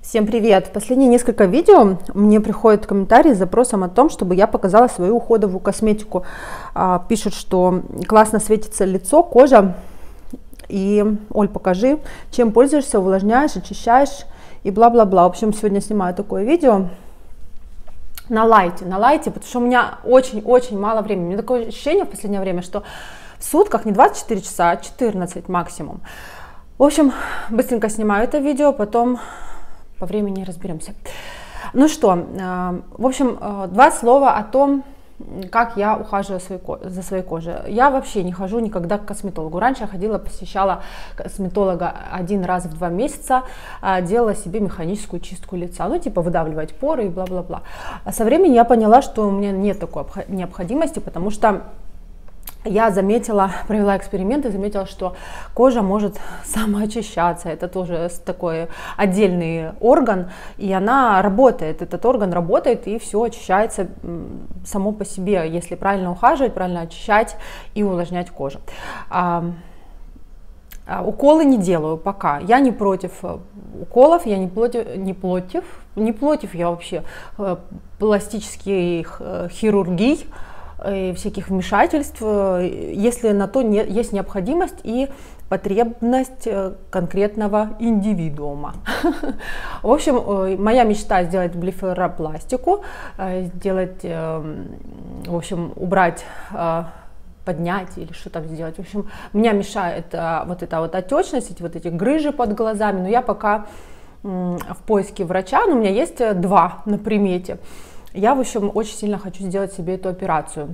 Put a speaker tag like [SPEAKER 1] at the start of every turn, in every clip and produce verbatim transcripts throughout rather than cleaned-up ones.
[SPEAKER 1] Всем привет! В последние несколько видео мне приходят комментарии с запросом о том, чтобы я показала свою уходовую косметику. А, пишут, что классно светится лицо, кожа. И, Оль, покажи, чем пользуешься, увлажняешь, очищаешь и бла-бла-бла. В общем, сегодня снимаю такое видео на лайте, на лайте, потому что у меня очень-очень мало времени. У меня такое ощущение в последнее время, что в сутках не двадцать четыре часа, а четырнадцать максимум. В общем, быстренько снимаю это видео, потом по времени разберемся. Ну что, в общем, два слова о том, как я ухаживаю за своей кожей. Я вообще не хожу никогда к косметологу. Раньше я ходила, посещала косметолога один раз в два месяца, делала себе механическую чистку лица, ну типа выдавливать поры и бла-бла-бла. А со временем я поняла, что у меня нет такой необходимости, потому что я заметила, провела эксперимент и заметила, что кожа может самоочищаться. Это тоже такой отдельный орган, и она работает. Этот орган работает, и все очищается само по себе, если правильно ухаживать, правильно очищать и увлажнять кожу. А, а, уколы не делаю пока. Я не против уколов, я не против, не против, не против я вообще пластических хирургий, и всяких вмешательств, если на то не, есть необходимость и потребность конкретного индивидуума. В общем, моя мечта сделать блефаропластику, сделать, в общем, убрать, поднять или что там сделать. В общем, меня мешает вот эта вот отечность, эти вот эти грыжи под глазами, но я пока в поиске врача, но у меня есть два на примете. Я, в общем, очень сильно хочу сделать себе эту операцию.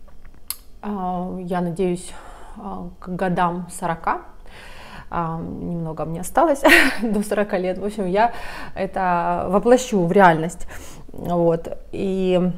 [SPEAKER 1] Я надеюсь, к годам сорока, немного мне осталось до сорока лет, в общем, я это воплощу в реальность. Вот. И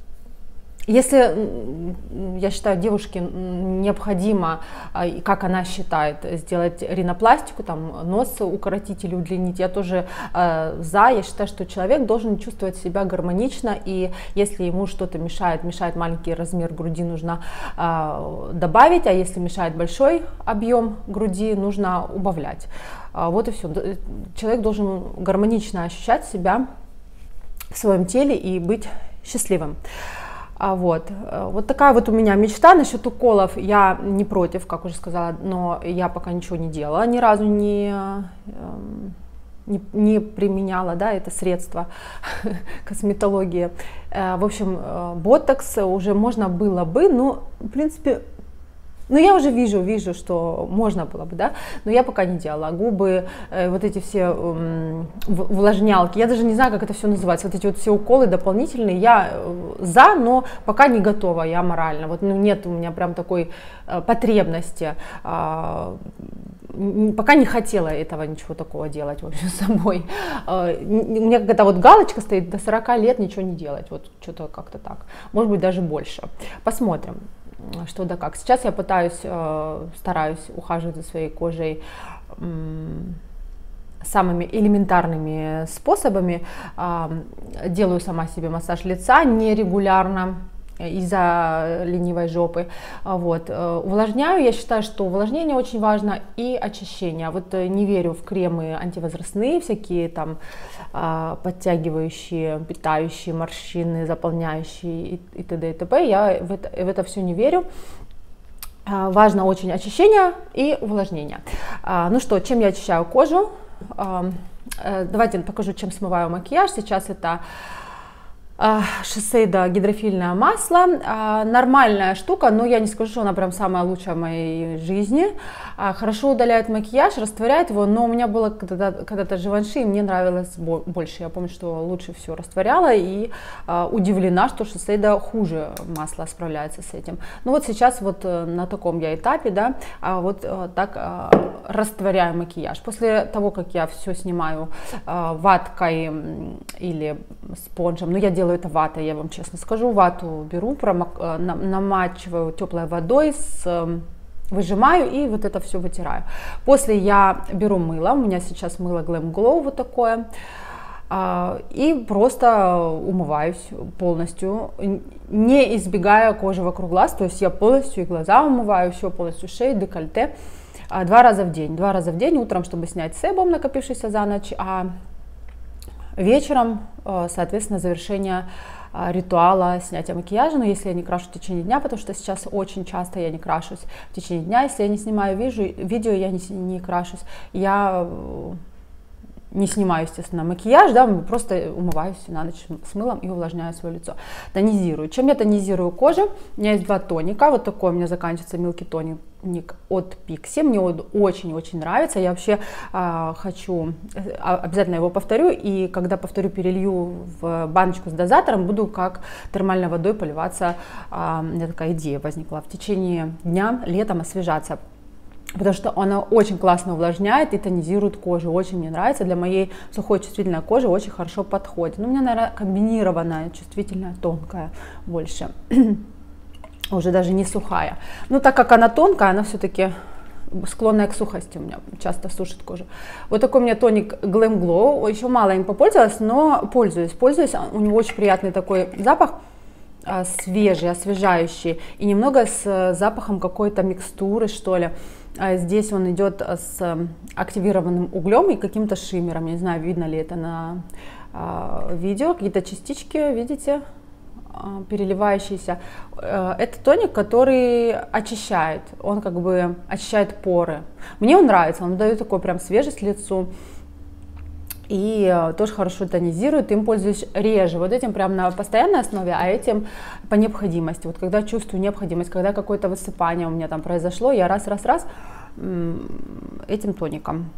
[SPEAKER 1] если, я считаю, девушке необходимо, как она считает, сделать ринопластику, там, нос укоротить или удлинить, я тоже э, за, я считаю, что человек должен чувствовать себя гармонично, и если ему что-то мешает, мешает маленький размер груди, нужно э, добавить, а если мешает большой объем груди, нужно убавлять. А вот и все. Человек должен гармонично ощущать себя в своем теле и быть счастливым. А вот. вот такая вот у меня мечта. Насчет уколов я не против, как уже сказала, но я пока ничего не делала, ни разу не, не, не применяла, да, это средство косметологии. В общем, ботокс уже можно было бы, но в принципе, ну я уже вижу, вижу, что можно было бы, да, но я пока не делала. Губы, э, вот эти все э, увлажнялки, я даже не знаю, как это все называется, вот эти вот все уколы дополнительные, я э, за, но пока не готова, я морально, вот ну, нет у меня прям такой э, потребности, э, пока не хотела этого ничего такого делать, в общем, самой. Э, у меня какая-то вот галочка стоит, до сорока лет ничего не делать, вот что-то как-то так, может быть даже больше, посмотрим. Что да как. Сейчас я пытаюсь, э, стараюсь ухаживать за своей кожей э, самыми элементарными способами. Э, делаю сама себе массаж лица нерегулярно из-за ленивой жопы. Вот. Увлажняю, я считаю, что увлажнение очень важно и очищение. Вот не верю в кремы антивозрастные, всякие там подтягивающие, питающие морщины, заполняющие и, и т.д. и т.п. Я в это, в это все не верю. Важно очень очищение и увлажнение. Ну что, чем я очищаю кожу? Давайте покажу, чем смываю макияж. Сейчас это Шисейда гидрофильное масло, нормальная штука, но я не скажу, что она прям самая лучшая в моей жизни. Хорошо удаляет макияж, растворяет его, но у меня было когда-то когда Живанши, и мне нравилось больше. Я помню, что лучше все растворяла, и удивлена, что Шисейда хуже масла справляется с этим. Ну вот сейчас вот на таком я этапе, да, вот так растворяю макияж. После того, как я все снимаю ваткой или спонжем, ну я делаю это ватой, я вам честно скажу, вату беру, промок, намачиваю теплой водой, с, выжимаю и вот это все вытираю. После я беру мыло, у меня сейчас мыло Glam Glow вот такое, и просто умываюсь полностью, не избегая кожи вокруг глаз, то есть я полностью и глаза умываю, все полностью, шею, декольте, два раза в день, два раза в день, утром, чтобы снять себум, накопившийся за ночь, а вечером, соответственно, завершение ритуала снятия макияжа, но если я не крашу в течение дня, потому что сейчас очень часто я не крашусь в течение дня, если я не снимаю вижу, видео, я не, не крашусь, я не снимаю, естественно, макияж, да, просто умываюсь на ночь с мылом и увлажняю свое лицо. Тонизирую. Чем я тонизирую кожу? У меня есть два тоника, вот такой у меня заканчивается Milky тоник от Pixi, мне он очень-очень нравится, я вообще э, хочу, э, обязательно его повторю, и когда повторю, перелью в баночку с дозатором, буду как термальной водой поливаться, э, у меня такая идея возникла, в течение дня, летом освежаться. Потому что она очень классно увлажняет и тонизирует кожу, очень мне нравится, для моей сухой чувствительной кожи очень хорошо подходит. Но у меня, наверное, комбинированная, чувствительная, тонкая больше, уже даже не сухая. Но так как она тонкая, она все-таки склонная к сухости, у меня часто сушит кожу. Вот такой у меня тоник Glam Glow, еще мало им попользовалась, но пользуюсь, пользуюсь, у него очень приятный такой запах, свежий, освежающий, и немного с запахом какой-то микстуры, что ли. Здесь он идет с активированным углем и каким-то шиммером, не знаю, видно ли это на видео, какие-то частички, видите, переливающиеся. Это тоник, который очищает, он как бы очищает поры. Мне он нравится, он дает такой прям свежесть лицу. И тоже хорошо тонизирует, им пользуюсь реже, вот этим прям на постоянной основе, а этим по необходимости. Вот когда чувствую необходимость, когда какое-то высыпание у меня там произошло, я раз-раз-раз этим тоником.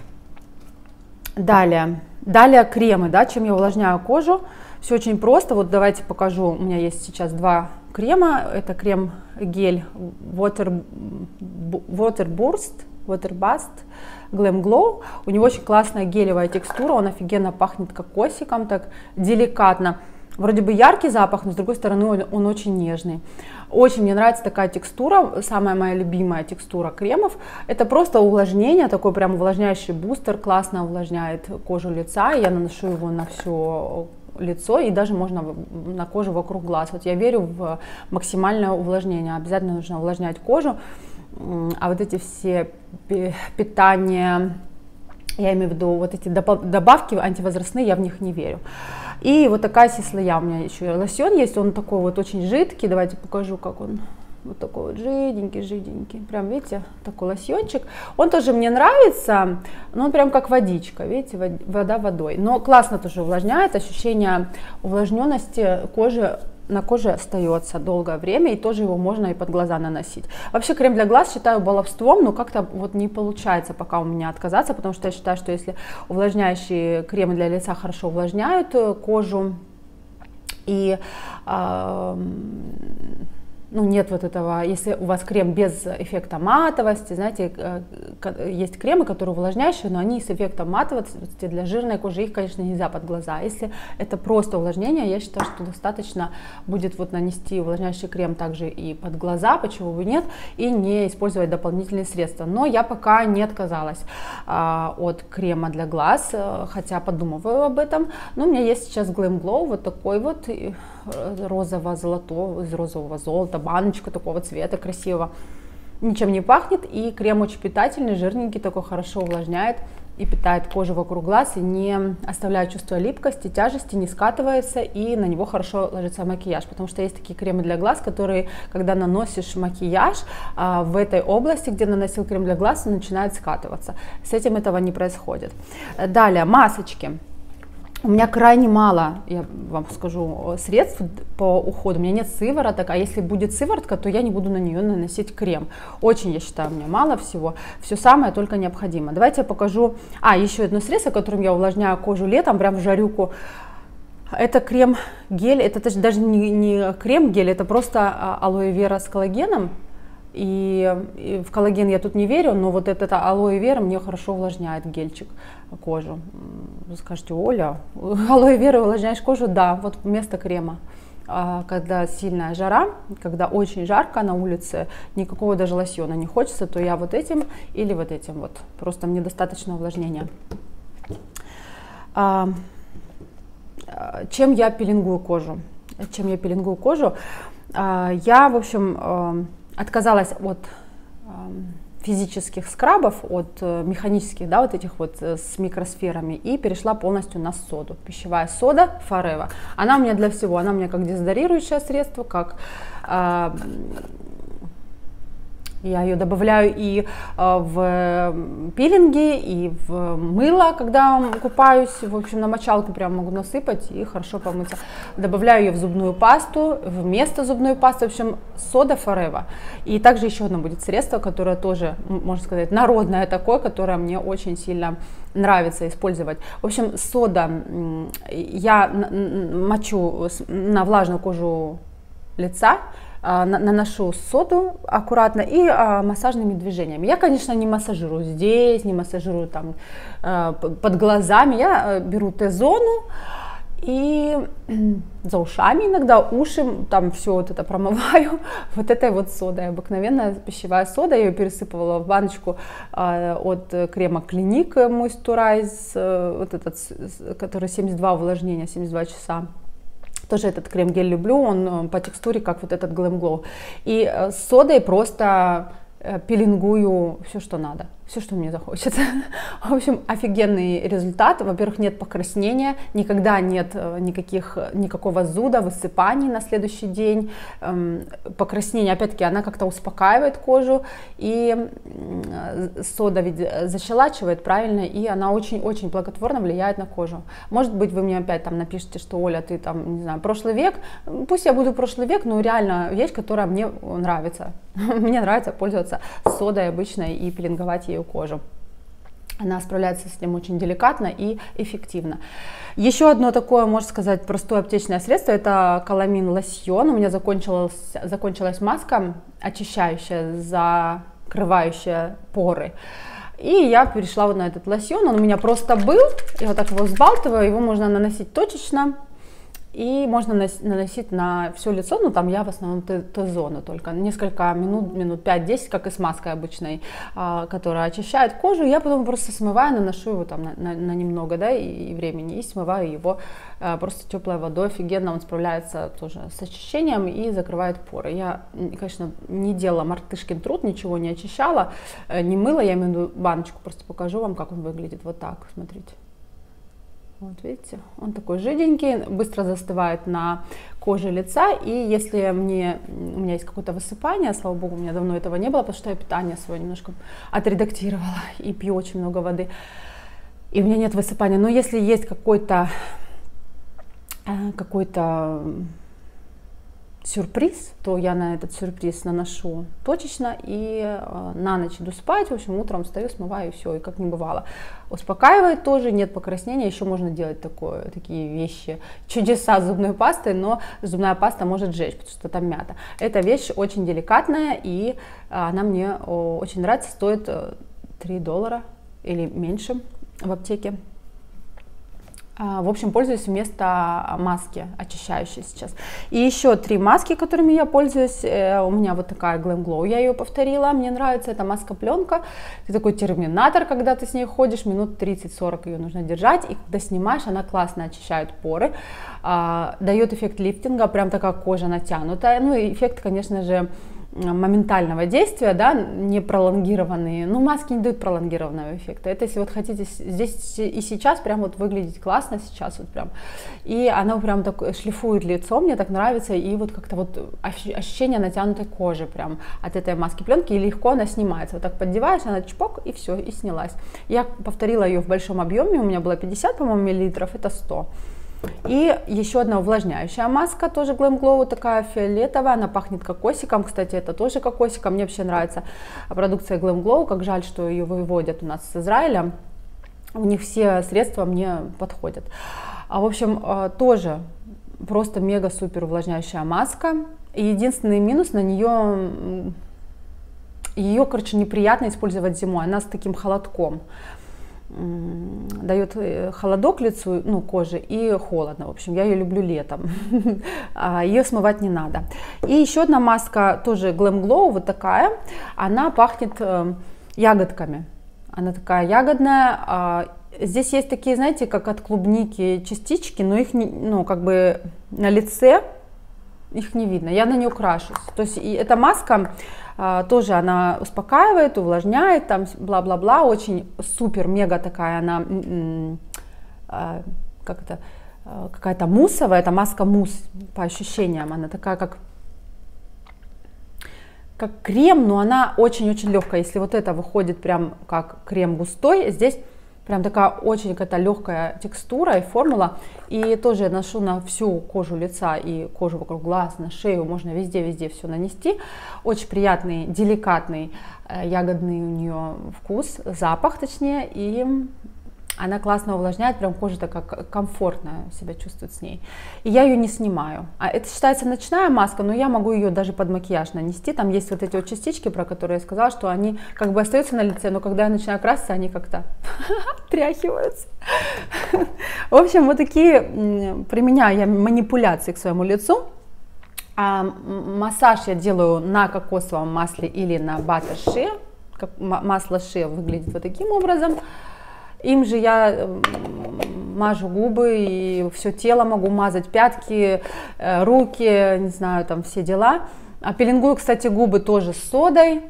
[SPEAKER 1] Далее, далее кремы, да, чем я увлажняю кожу. Все очень просто, вот давайте покажу, у меня есть сейчас два крема, это крем-гель Water, Water Burst, Water Bust, Glam Glow. У него очень классная гелевая текстура, он офигенно пахнет кокосиком, так деликатно. Вроде бы яркий запах, но с другой стороны он, он очень нежный. Очень мне нравится такая текстура, самая моя любимая текстура кремов. Это просто увлажнение, такой прям увлажняющий бустер, классно увлажняет кожу лица. Я наношу его на все лицо и даже можно на кожу вокруг глаз. Вот я верю в максимальное увлажнение, обязательно нужно увлажнять кожу. А вот эти все питания, я имею в виду вот эти добавки антивозрастные, я в них не верю. И вот такая сислая, у меня еще лосьон есть, он такой вот очень жидкий, давайте покажу, как он, вот такой вот жиденький, жиденький, прям видите, такой лосьончик. Он тоже мне нравится, но он прям как водичка, видите, вода водой, но классно тоже увлажняет, ощущение увлажненности кожи на коже остается долгое время, и тоже его можно и под глаза наносить. Вообще крем для глаз считаю баловством, но как-то вот не получается пока у меня отказаться, потому что я считаю, что если увлажняющие кремы для лица хорошо увлажняют кожу и э, ну, нет вот этого, если у вас крем без эффекта матовости, знаете, есть кремы, которые увлажняющие, но они с эффектом матовости для жирной кожи, их, конечно, нельзя под глаза. Если это просто увлажнение, я считаю, что достаточно будет вот нанести увлажняющий крем также и под глаза, почему бы нет, и не использовать дополнительные средства. Но я пока не отказалась а, от крема для глаз, хотя подумываю об этом. Но у меня есть сейчас Glam Glow, вот такой вот розово-золотого, из розового золота, баночка такого цвета красивого, ничем не пахнет, и крем очень питательный, жирненький, такой хорошо увлажняет и питает кожу вокруг глаз, и не оставляет чувство липкости, тяжести, не скатывается, и на него хорошо ложится макияж, потому что есть такие кремы для глаз, которые, когда наносишь макияж а, в этой области, где наносил крем для глаз, он начинает скатываться. С этим этого не происходит. Далее, масочки. У меня крайне мало, я вам скажу, средств по уходу. У меня нет сывороток, а если будет сыворотка, то я не буду на нее наносить крем. Очень, я считаю, у меня мало всего. Все самое только необходимо. Давайте я покажу. А, еще одно средство, которым я увлажняю кожу летом, прям в жарюку. Это крем-гель. Это даже не, не крем-гель, это просто алоэ вера с коллагеном. И, и в коллаген я тут не верю, но вот это, это алоэ вера мне хорошо увлажняет гельчик кожу. Вы скажете: Оля, алоэ вера увлажняешь кожу? Да, вот вместо крема. А когда сильная жара, когда очень жарко на улице, никакого даже лосьона не хочется, то я вот этим или вот этим вот. Просто мне достаточно увлажнения. А, чем я пилингую кожу? Чем я пилингую кожу? А, я, в общем, отказалась от э, физических скрабов, от механических, да, вот этих вот с микросферами, и перешла полностью на соду. Пищевая сода Forever. Она у меня для всего, она у меня как дезодорирующее средство, как э, я ее добавляю и в пилинги, и в мыло, когда купаюсь. В общем, на мочалку прям могу насыпать и хорошо помыться. Добавляю ее в зубную пасту, вместо зубной пасты. В общем, сода Forever. И также еще одно будет средство, которое тоже, можно сказать, народное такое, которое мне очень сильно нравится использовать. В общем, сода я мочу на влажную кожу лица, наношу соду аккуратно и а, массажными движениями. Я, конечно, не массажирую здесь, не массажирую там а, под глазами. Я беру Т-зону и за ушами иногда, уши, там все вот это промываю вот этой вот содой. Обыкновенная пищевая сода, я ее пересыпала в баночку а, от крема Clinique Moisturize, вот этот, который семьдесят два увлажнения, семьдесят два часа. Тоже этот крем-гель люблю, он по текстуре как вот этот Glam Glow. И с содой просто пилингую все, что надо, все, что мне захочется. В общем, офигенный результат. Во-первых, нет покраснения, никогда нет никаких, никакого зуда, высыпаний на следующий день. Покраснение, опять-таки, она как-то успокаивает кожу, и сода ведь защелачивает, правильно, и она очень-очень благотворно влияет на кожу. Может быть, вы мне опять там напишите, что, Оля, ты там, не знаю, прошлый век. Пусть я буду прошлый век, но реально вещь, которая мне нравится. Мне нравится пользоваться содой обычной и пилинговать ею кожу. Она справляется с ним очень деликатно и эффективно. Еще одно такое, можно сказать, простое аптечное средство — это Calamine лосьон. У меня закончилась, закончилась маска очищающая, закрывающая поры. И я перешла вот на этот лосьон. Он у меня просто был. Я вот так его взбалтываю. Его можно наносить точечно. И можно наносить на все лицо, ну там я в основном Т-зону только, несколько минут, минут пять-десять, как и с маской обычной, которая очищает кожу. Я потом просто смываю, наношу его там на, на, на немного, да, и, и времени, и смываю его просто теплой водой. Офигенно он справляется тоже с очищением и закрывает поры. Я, конечно, не делала мартышкин труд, ничего не очищала, не мыла, я имею в виду баночку, просто покажу вам, как он выглядит. Вот так, смотрите. Вот видите, он такой жиденький, быстро застывает на коже лица, и если мне, у меня есть какое-то высыпание, слава богу, у меня давно этого не было, потому что я питание свое немножко отредактировала и пью очень много воды, и у меня нет высыпания, но если есть какой-то какой-то сюрприз, то я на этот сюрприз наношу точечно и э, на ночь иду спать, в общем, утром встаю, смываю, и все, и как не бывало. Успокаивает тоже, нет покраснения, еще можно делать такое, такие вещи, чудеса с зубной пастой, но зубная паста может жечь, потому что там мята. Эта вещь очень деликатная, и она мне о, очень нравится, стоит три доллара или меньше в аптеке. В общем, пользуюсь вместо маски очищающей сейчас. И еще три маски, которыми я пользуюсь. У меня вот такая Glam Glow, я ее повторила. Мне нравится эта маска-пленка. Ты такой терминатор, когда ты с ней ходишь, минут тридцать-сорок ее нужно держать. И когда снимаешь, она классно очищает поры, дает эффект лифтинга, прям такая кожа натянутая. Ну и эффект, конечно же, моментального действия, да, не пролонгированные, ну, маски не дают пролонгированного эффекта. Это если вот хотите здесь и сейчас прям вот выглядеть классно, сейчас вот прям, и она прям так шлифует лицо, мне так нравится, и вот как-то вот ощущение натянутой кожи прям от этой маски пленки, и легко она снимается, вот так поддеваешь, она чпок, и все, и снялась. Я повторила ее в большом объеме, у меня было пятьдесят, по-моему, миллилитров, это сто. И еще одна увлажняющая маска, тоже Glam Glow, такая фиолетовая, она пахнет кокосиком, кстати, это тоже кокосиком, мне вообще нравится продукция Glam Glow, как жаль, что ее выводят у нас с Израиля, у них все средства мне подходят. А, в общем, тоже просто мега-супер увлажняющая маска, и единственный минус на нее, ее, короче, неприятно использовать зимой, она с таким холодком. Дает холодок лицу, ну, коже, и холодно. В общем, я ее люблю летом. Ее смывать не надо. И еще одна маска, тоже Glam Glow, вот такая. Она пахнет ягодками. Она такая ягодная. Здесь есть такие, знаете, как от клубники частички, но их, не, ну, как бы на лице их не видно. Я на нее крашусь. То есть и эта маска, Тоже она успокаивает, увлажняет, там бла-бла-бла, очень супер-мега такая она, как это, какая-то муссовая, это маска мусс по ощущениям, она такая как, как крем, но она очень-очень легкая. Если вот это выходит прям как крем густой, здесь прям такая очень какая-то легкая текстура и формула. И тоже я ношу на всю кожу лица и кожу вокруг глаз, на шею, можно везде-везде все нанести. Очень приятный, деликатный, ягодный у нее вкус, запах точнее, и она классно увлажняет, прям кожа такая комфортно себя чувствует с ней. И я ее не снимаю. А это считается ночная маска, но я могу ее даже под макияж нанести. Там есть вот эти вот частички, про которые я сказала, что они как бы остаются на лице, но когда я начинаю краситься, они как-то тряхиваются. В общем, вот такие применяю я манипуляции к своему лицу. А массаж я делаю на кокосовом масле или на баттер шиа. Масло шиа выглядит вот таким образом. Им же я мажу губы и все тело могу мазать, пятки, руки, не знаю, там все дела. А пилингую, кстати, губы тоже с содой.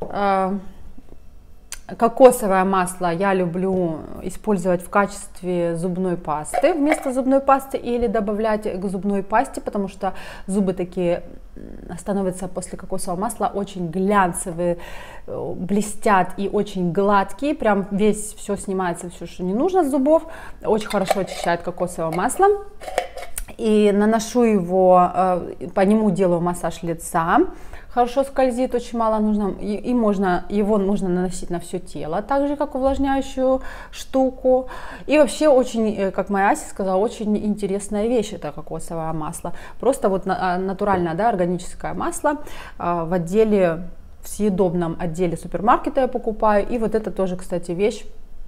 [SPEAKER 1] Кокосовое масло я люблю использовать в качестве зубной пасты вместо зубной пасты или добавлять к зубной пасте, потому что зубы такие становятся после кокосового масла очень глянцевые, блестят и очень гладкие, прям весь все снимается, все, что не нужно с зубов, очень хорошо очищает кокосовое масло. И наношу его, по нему делаю массаж лица, хорошо скользит, очень мало нужно, и, и можно, его можно наносить на все тело, так же, как увлажняющую штуку. И вообще очень, как моя Ася сказала, очень интересная вещь это кокосовое масло. Просто вот натуральное, да, органическое масло в отделе, в съедобном отделе супермаркета я покупаю. И вот это тоже, кстати, вещь.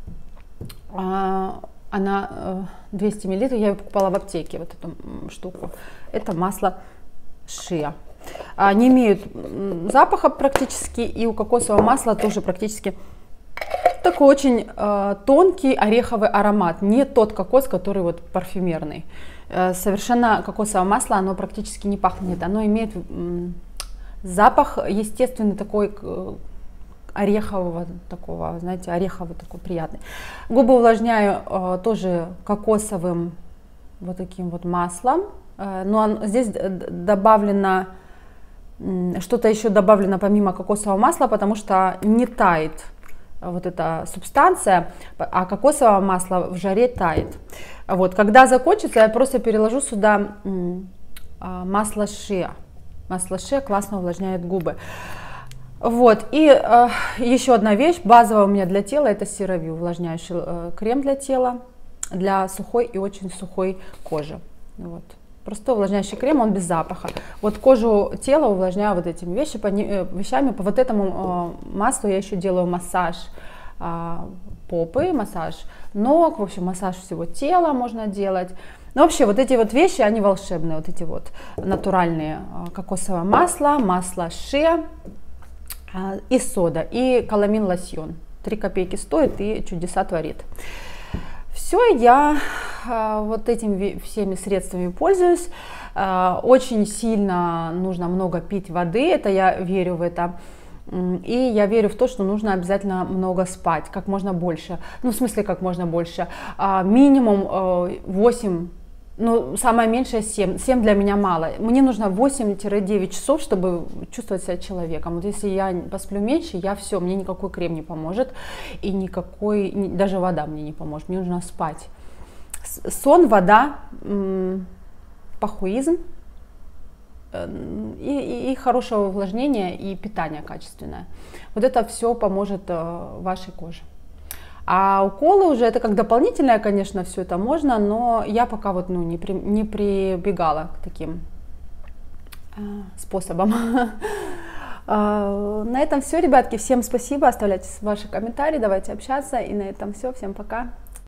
[SPEAKER 1] Она двести миллилитров, я ее покупала в аптеке, вот эту штуку. Это масло шиа. Не имеют запаха практически, и у кокосового масла тоже практически такой очень э, тонкий ореховый аромат. Не тот кокос, который вот парфюмерный. Э, совершенно кокосовое масло, оно практически не пахнет. Оно имеет э, запах естественный такой, э, орехового такого, знаете, ореховый такой приятный. Губы увлажняю э, тоже кокосовым вот таким вот маслом, э, но здесь добавлено э, что-то еще добавлено помимо кокосового масла, потому что не тает вот эта субстанция, а кокосовое масло в жаре тает. Вот, когда закончится, я просто переложу сюда э, масло шиа. Масло шиа классно увлажняет губы. Вот, и э, еще одна вещь, базовая у меня для тела, это CeraVe, увлажняющий э, крем для тела, для сухой и очень сухой кожи. Вот. Простой увлажняющий крем, он без запаха. Вот кожу тела увлажняю вот этими вещи, по, э, вещами. По вот этому э, маслу я еще делаю массаж э, попы, массаж ног, в общем, массаж всего тела можно делать. Но вообще вот эти вот вещи, они волшебные, вот эти вот натуральные э, кокосовое масло, масло шиа, и сода, и каламин лосьон. три копейки стоит и чудеса творит. Все, я э, вот этими всеми средствами пользуюсь. Э, очень сильно нужно много пить воды, это я верю в это. И я верю в то, что нужно обязательно много спать, как можно больше. Ну, в смысле, как можно больше. Э, минимум э, восемь. Ну, самое меньшее семь. семь для меня мало. Мне нужно восемь-девять часов, чтобы чувствовать себя человеком. Вот если я посплю меньше, я все, мне никакой крем не поможет. И никакой, даже вода мне не поможет. Мне нужно спать. Сон, вода, пахуизм и, и, и хорошее увлажнение, и питание качественное. Вот это все поможет вашей коже. А уколы уже это как дополнительное, конечно, все это можно, но я пока вот ну, не, при, не прибегала к таким э, способам. На этом все, ребятки. Всем спасибо. Оставляйте ваши комментарии, давайте общаться. И на этом все. Всем пока.